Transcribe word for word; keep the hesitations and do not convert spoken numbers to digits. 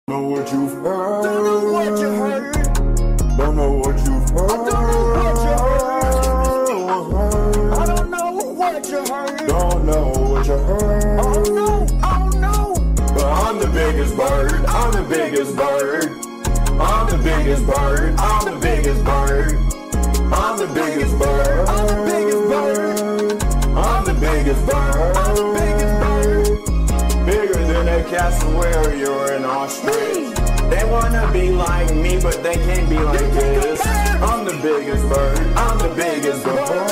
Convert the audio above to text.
Know what you've heard. Don't know what you heard. Don't know what you've heard. I don't know what you heard. Don't know what you heard. I don't know what you heard. Oh no, oh no. But I'm the biggest bird. I'm the biggest bird. I'm the biggest bird. I'm the biggest bird. I'm the biggest bird. I'm the biggest bird. I'm the biggest bird. I'm the biggest bird. Bigger than a cassowary in Australia. They wanna be like me, but they can't be like this. I'm the biggest bird. I'm the biggest bird.